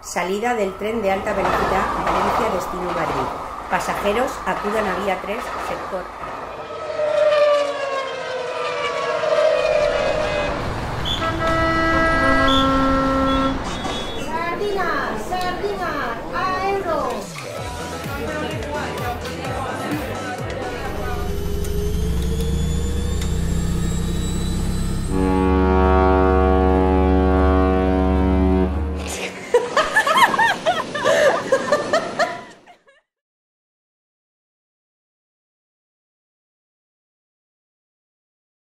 Salida del tren de alta velocidad Valencia destino Madrid. Pasajeros acudan a vía 3, sector